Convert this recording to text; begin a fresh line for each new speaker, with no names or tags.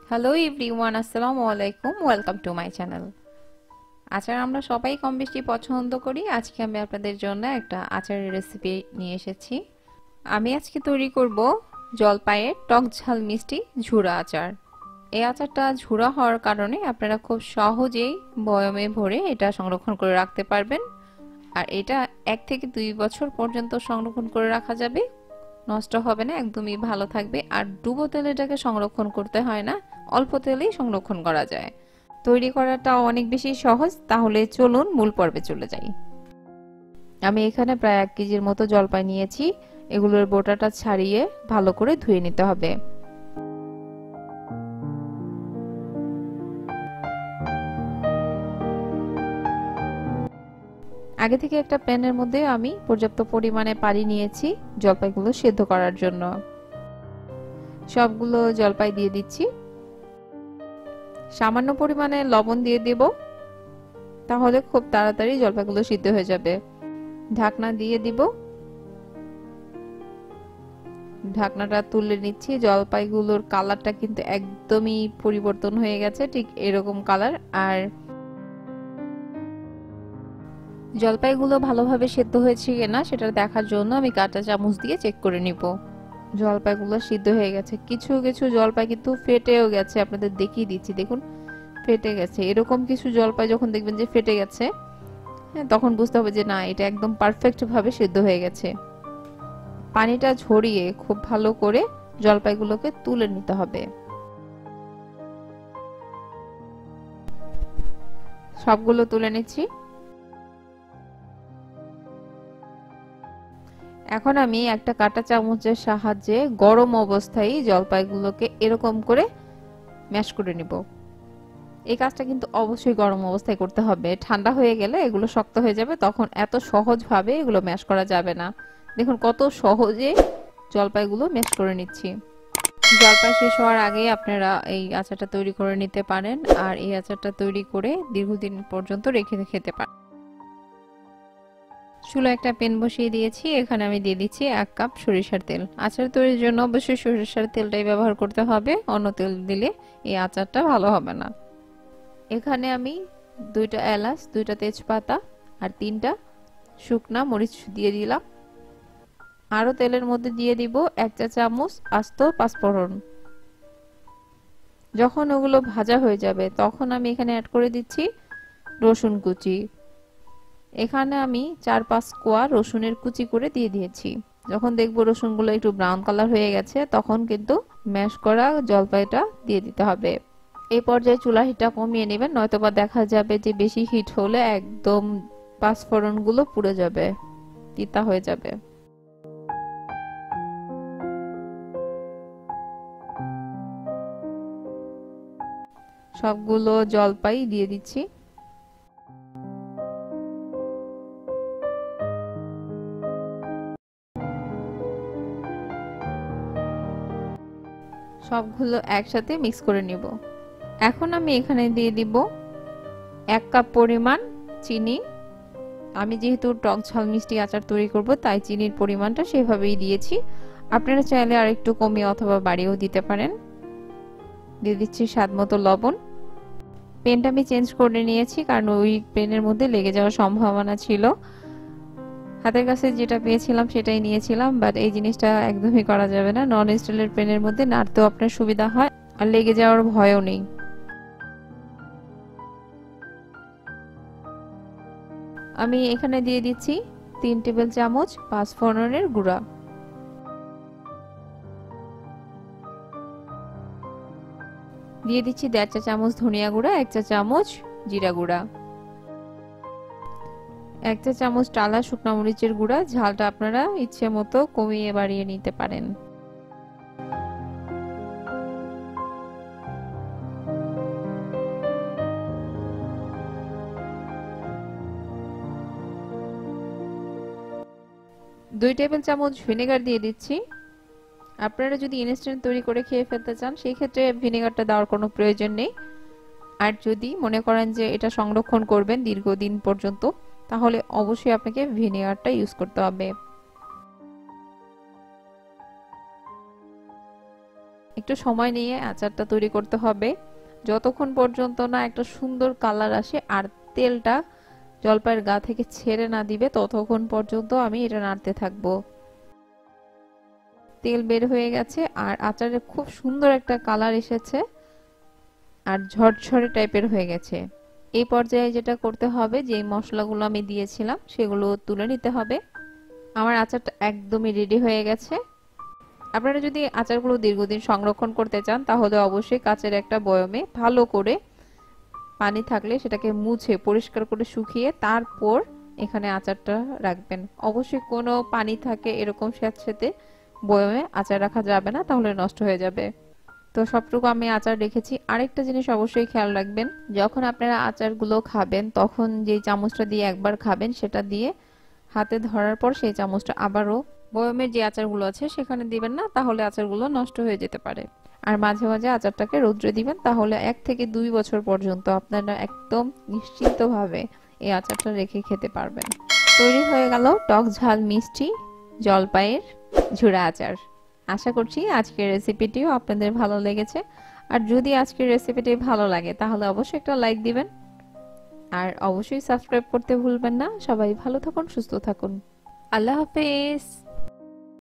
Hello everyone, আসসালামু আলাইকুম। Welcome to my channel. আচার আমরা সবাই কম বেশি পছন্দ করি। আজকে আমি আপনাদের জন্য একটা আচারের রেসিপি নিয়ে এসেছি। আমি আজকে তৈরি করব জলপাইয়ের টক ঝাল মিষ্টি ঝুরা আচার। এই আচারটা ঝুরা হওয়ার কারণে আপনারা খুব সহজেই বয়মে ভরে এটা সংরক্ষণ করে রাখতে পারবেন। আর এটা 1 থেকে 2 বছর পর্যন্ত সংরক্ষণ করে রাখা যাবে, নষ্ট হবে না, একদমই ভালো থাকবে। আর ডুবো তেলে এটাকে সংরক্ষণ করতে হয় না, অল্প তেলেই সংরক্ষণ করা যায়। তৈরি করাটা অনেক বেশি সহজ। তাহলে চলুন মূল পর্বে চলে যাই। আমি এখানে প্রায় 1 কেজির মতো জলপাই নিয়েছি। এগুলোর বোটাটা ছাড়িয়ে ভালো করে ধুয়ে নিতে হবে। আগে থেকে একটা প্যানের মধ্যে আমি পর্যাপ্ত পরিমাণে পানি নিয়েছি জলপাইগুলো সেদ্ধ করার জন্য। সবগুলো জলপাই দিয়ে দিচ্ছি। সামান্য পরিমাণে লবণ দিয়ে দেব, তাহলে খুব তাড়াতাড়ি জলপাইগুলো সিদ্ধ হয়ে যাবে। ঢাকনা দিয়ে দিব। ঢাকনাটা তুলে নিচ্ছি। জলপাইগুলোর কালারটা কিন্তু একদমই পরিবর্তন হয়ে গেছে, ঠিক এরকম কালার। আর জলপাইগুলো ভালোভাবে সেদ্ধ হয়েছে কিনা সেটা দেখার জন্য আমি কাঁটা চামচ দিয়ে চেক করে নিব। জলপাইগুলো সিদ্ধ হয়ে গেছে। কিছু কিছু জলপাই কিন্তু ফেটেও গেছে, আপনাদের দেখিয়ে দিচ্ছি, দেখুন ফেটে গেছে। এরকম কিছু জলপাই যখন দেখবেন যে ফেটে গেছে, তখন বুঝতে হবে যে না, এটা একদম পারফেক্ট ভাবে সিদ্ধ হয়ে গেছে। পানিটা ঝরিয়ে খুব ভালো করে জলপাইগুলোকে তুলে নিতে হবে। সবগুলো তুলে নিচ্ছি। এখন আমি একটা কাঁটা চামচের সাহায্যে গরম অবস্থায় জলপাইগুলোকে এরকম করে ম্যাশ করে নিব। এই কাজটা কিন্তু অবশ্যই গরম অবস্থায় করতে হবে। ঠান্ডা হয়ে গেলে এগুলো শক্ত হয়ে যাবে, তখন এত সহজভাবে এগুলো ম্যাশ করা যাবে না। দেখুন কত সহজে জলপাইগুলো ম্যাশ করে নিচ্ছি। জলপাই শেষ হওয়ার আগে আপনারা এই আচারটা তৈরি করে নিতে পারেন। আর এই আচারটা তৈরি করে দীর্ঘদিন পর্যন্ত রেখে খেতে পারেন। চুলায় একটা প্যান বসিয়ে দিয়েছি। এখানে আমি দিয়ে দিচ্ছি 1 কাপ সরিষার তেল। আচার তৈরির জন্য অবশ্যই সরিষার তেলটাই ব্যবহার করতে হবে, অন্য তেল দিলে এই আচারটা ভালো হবে না। এখানে আমি 2টা এলাচ, 2টা তেজপাতা আর 3টা শুকনা মরিচ দিয়ে দিলাম। আরো তেলের মধ্যে দিয়ে দিব 1 চা চামচ আস্ত পাঁচফোড়ন। যখন ওগুলো ভাজা হয়ে যাবে তখন আমি এখানে অ্যাড করে দিচ্ছি রসুন কুচি। এখানে আমি 4-5 কোয়া রসুনের কুচি করে দিয়ে দিয়েছি। যখন দেখবো রসুনগুলো একটু ব্রাউন কালার হয়ে গেছে, তখন কিন্তু ম্যাশ করা জলপাইটা দিয়ে দিতে হবে। এই পর্যায়ে চুলা হিটটা কমিয়ে নেবেন, নয়তোবা দেখা যাবে যে বেশি হিট হলে একদম পাঁচফোড়নগুলো পুড়ে যাবে, তিতা হয়ে যাবে। সবগুলো জলপাই দিয়ে দিচ্ছি। সবগুলো একসাথে মিক্স করে নিব। এখন আমি এখানে দিয়ে দিব 1 কাপ পরিমাণ চিনি। আমি যেহেতু টক ঝাল মিষ্টি আচার তৈরি করব, তাই চিনির পরিমাণটা সেভাবেই দিয়েছি। আপনারা চাইলে আর একটু কমিয়ে অথবা বাড়িয়েও দিতে পারেন। দিয়ে দিচ্ছি স্বাদ মতো লবণ। পেনটা আমি চেঞ্জ করে নিয়েছি, কারণ ওই পেনের মধ্যে লেগে যাওয়ার সম্ভাবনা ছিল। হাতের কাছে যেটা পেয়েছিলাম সেটাই নিয়েছিলাম, বাট এই জিনিসটা একদমই করা যাবে না। নন স্টিলের পেনের মধ্যে নাড়তেও আপনার সুবিধা হয়, আর লেগে যাওয়ার ভয়ও নেই। আমি এখানে দিয়ে দিচ্ছি 3 টেবিল চামচ পাঁচফোড়নের গুঁড়া। দিয়ে দিচ্ছি 1.5 চা চামচ ধনিয়া গুঁড়া, 1 চা চামচ জিরা গুঁড়া, 1 চা চামচ টালা শুকনো মরিচের গুঁড়া। ঝালটা আপনারা ইচ্ছে মতো কমিয়ে বাড়িয়ে নিতে পারেন। দুই টেবিল চামচ ভিনেগার দিয়ে দিচ্ছি। আপনারা যদি ইনস্ট্যান্ট তৈরি করে খেয়ে ফেলতে চান, সেই ক্ষেত্রে ভিনেগারটা দেওয়ার কোনো প্রয়োজন নেই। আর যদি মনে করেন যে এটা সংরক্ষণ করবেন দীর্ঘদিন পর্যন্ত, তাহলে অবশ্যই আপনাকে ভিনেগারটা ইউজ করতে হবে। একটু সময় নিয়ে আচারটা তৈরি করতে হবে, যতক্ষণ পর্যন্ত না একটা সুন্দর কালার আসে আর তেলটা জলপাইয়ের গা থেকে ছেড়ে না দিবে ততক্ষণ পর্যন্ত আমি এটা নাড়তে থাকবো। তেল বের হয়ে গেছে আর আচারে খুব সুন্দর একটা কালার এসেছে আর ঝরঝরে টাইপের হয়ে গেছে। এই পর্যায়ে যেটা করতে হবে, যে মশলাগুলো আমি দিয়েছিলাম সেগুলো তুলে নিতে হবে। আমার আচারটা একদমই রেডি হয়ে গেছে। আপনারা যদি আচারগুলো দীর্ঘদিন সংরক্ষণ করতে চান তাহলে অবশ্যই কাচের একটা বয়মে ভালো করে পানি থাকলে সেটাকে মুছে পরিষ্কার করে শুকিয়ে তারপর এখানে আচারটা রাখবেন। অবশ্যই কোনো পানি থাকে এরকম স্যাঁতসেঁতে বয়মে আচার রাখা যাবে না, তাহলে নষ্ট হয়ে যাবে। তো সবটুকু আমি আচার রেখেছি। আরেকটা জিনিস অবশ্যই খেয়াল রাখবেন, যখন আপনারা আচারগুলো খাবেন তখন যে চামচটা দিয়ে একবার খাবেন সেটা দিয়ে হাতে ধরার পর সেই চামচটা আবারও বয়মের যে আচারগুলো আছে সেখানে দিবেন না, তাহলে আচারগুলো নষ্ট হয়ে যেতে পারে। আর মাঝে মাঝে আচারটাকে রৌদ্রে দিবেন, তাহলে 1 থেকে 2 বছর পর্যন্ত আপনারা একদম নিশ্চিন্তভাবে এই আচারটা রেখে খেতে পারবেন। তৈরি হয়ে গেল টক ঝাল মিষ্টি জলপাইয়ের ঝুরা আচার। আশা করছি আজকের রেসিপিটিও আপনাদের ভালো লেগেছে। আর যদি আজকের রেসিপিটি ভালো লাগে তাহলে অবশ্যই একটা লাইক দিবেন আর অবশ্যই সাবস্ক্রাইব করতে ভুলবেন না। সবাই ভালো থাকুন, সুস্থ থাকুন। আল্লাহ হাফেজ।